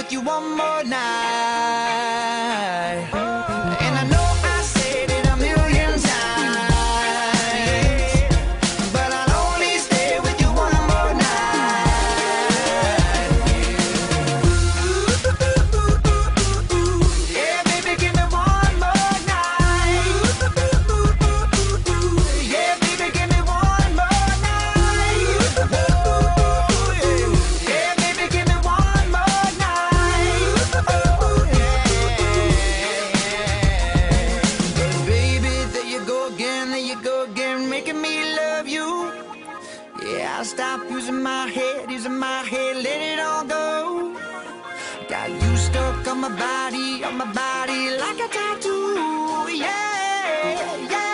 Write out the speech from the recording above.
with you one more night. And I know I said it a million times, but I'll only stay with you one more night. Yeah, baby, give me one more night. Yeah, baby, give me one more night. Yeah, baby, give me one more night. Baby, there you go again, making me love you. Yeah, I'll stop using my head, let it all go. Got you stuck on my body like a tattoo. Yeah, yeah.